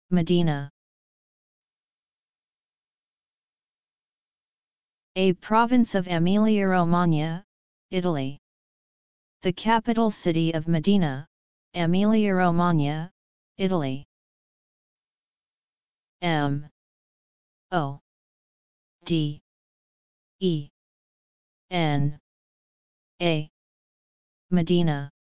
Modena. A province of Emilia-Romagna, Italy. The capital city of Modena, Emilia-Romagna, Italy. M O D E N A Modena.